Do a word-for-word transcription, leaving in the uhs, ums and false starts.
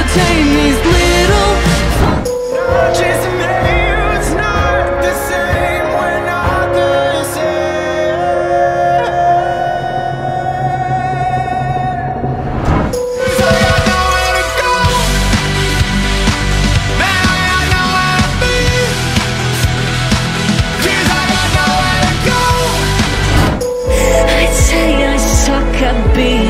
entertain these little. Just to make you, it's not the same. We're not the same. 'Cause I got nowhere to go. Man, I got nowhere to be. 'Cause I got nowhere to go. I'd say I suck at being